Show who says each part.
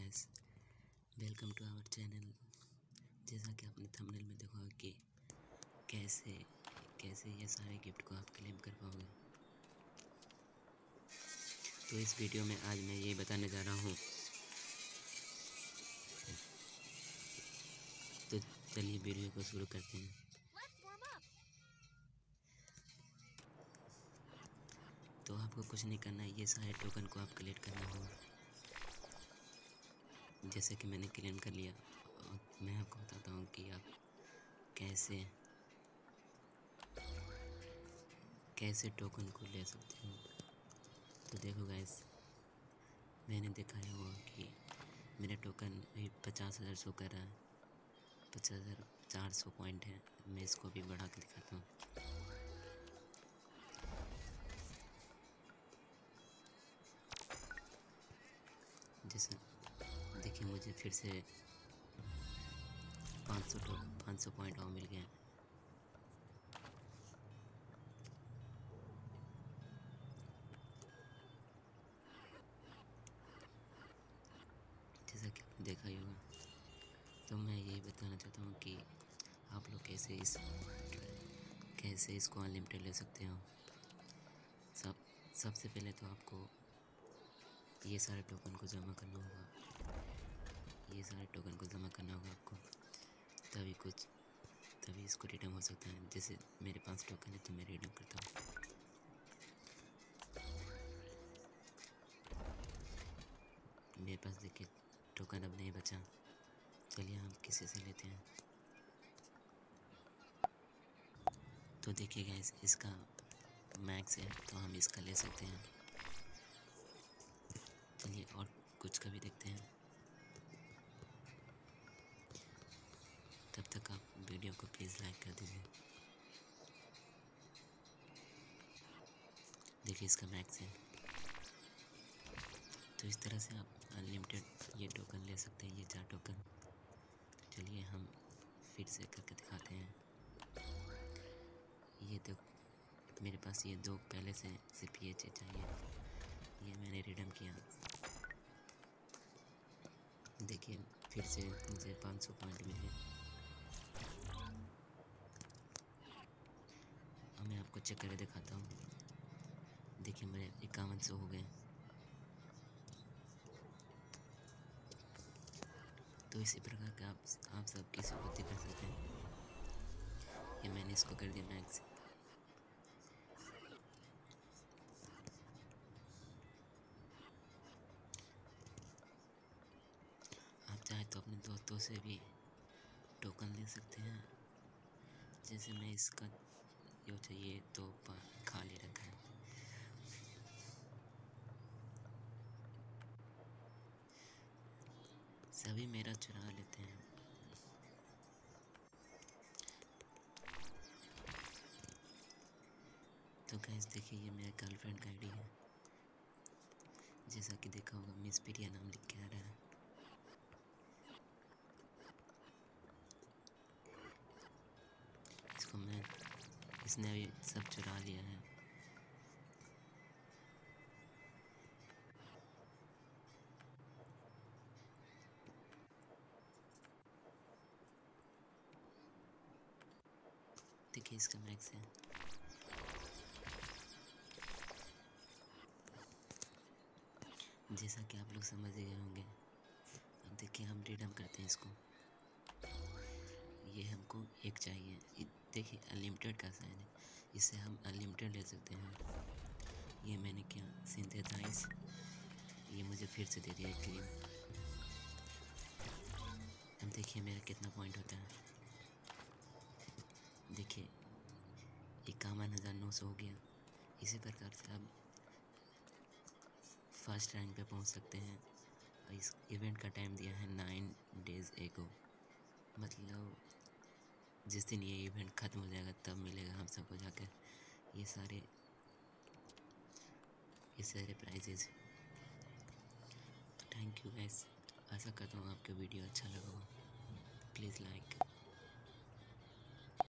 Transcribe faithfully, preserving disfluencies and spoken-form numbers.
Speaker 1: Guys, welcome to our channel. जैसा कि आपने थंबनेल में देखा होगा कि कैसे कैसे ये सारे गिफ्ट को आप क्लेम कर पाओगे, तो इस वीडियो में आज मैं यही बताने जा रहा हूँ। तो चलिए वीडियो को शुरू करते हैं। तो आपको कुछ नहीं करना है, ये सारे टोकन को आप कलेक्ट करना होगा। जैसे कि मैंने क्लेम कर लिया और मैं आपको बताता हूँ कि आप कैसे कैसे टोकन को ले सकते हो। तो देखो गाइस, मैंने दिखाया हुआ कि मेरा टोकन अभी पचास हज़ार शो कर रहा है, पचास हज़ार चार सौ पॉइंट है। मैं इसको भी बढ़ा के दिखाता हूँ। जैसे देखिए, मुझे फिर से पाँच सौ टोकन पाँच सौ पॉइंट और मिल गए। जैसा कि आपने देखा ही होगा। तो मैं यही बताना चाहता हूँ कि आप लोग कैसे इस कैसे इसको अनलिमिटेड ले सकते हो। सब सबसे पहले तो आपको ये सारे टोकन को जमा करना होगा। ये सारे टोकन को जमा करना होगा आपको, तभी कुछ तभी इसको रिडीम हो सकता है। जैसे मेरे पास टोकन है तो मैं रिडीम करता हूँ। मेरे पास देखिए टोकन अब नहीं बचा। चलिए हम किसी से लेते हैं। तो देखिए गाइस, इसका मैक्स है तो हम इसका ले सकते हैं। चलिए और कुछ का भी देखते हैं। तब तक आप वीडियो को प्लीज़ लाइक कर दीजिए। देखिए इसका मैक्स है। तो इस तरह से आप अनलिमिटेड ये टोकन ले सकते हैं, ये चार टोकन। चलिए हम फिर से करके दिखाते हैं। ये तो मेरे पास ये दो पहले से सिर्फ ये चीज़ चाहिए, ये मैंने रिडीम किया। देखिए फिर से मुझे पाँच सौ पॉइंट मिले। अब मैं आपको चेक करके दिखाता हूँ। देखिए मेरे इक्यावन सौ हो गए। तो इसी प्रकार का आप आप सब किसी को कर सकते हैं। ये मैंने इसको कर दिया मैक्स। आप चाहे तो अपने दोस्तों से भी टोकन ले सकते हैं। जैसे मैं इसका जो चाहिए तो खाली रखा है। सभी मेरा चुरा लेते हैं। तो गाइस देखिए, ये मेरे गर्लफ्रेंड का आईडी है। जैसा कि देखा होगा, मिस प्रिया नाम लिख के आ रहा है। इसको मैं इसने भी सब चुरा लिया है। देखिए इसका मैक्स है। जैसा कि आप लोग समझ गए होंगे। अब देखिए हम रिडीम करते हैं इसको। ये हमको एक चाहिए। देखिए अनलिमिटेड का साइन है, इससे हम अनलिमिटेड ले सकते हैं। ये मैंने क्या सिंथेसाइज, ये मुझे फिर से दे दिया एक क्लीन। अब देखिए मेरा कितना पॉइंट होता है। देखिए इक्यावन हज़ार नौ सौ हो गया। इसी प्रकार से आप फर्स्ट रैंक पे पहुंच सकते हैं। इस इवेंट का टाइम दिया है नाइन डेज एगो, मतलब जिस दिन ये इवेंट ख़त्म हो जाएगा तब मिलेगा हम सबको जाकर ये सारे ये सारे प्राइजेज। तो थैंक यू गाइस। आशा करता हूँ आपको वीडियो अच्छा लगा हो। Please like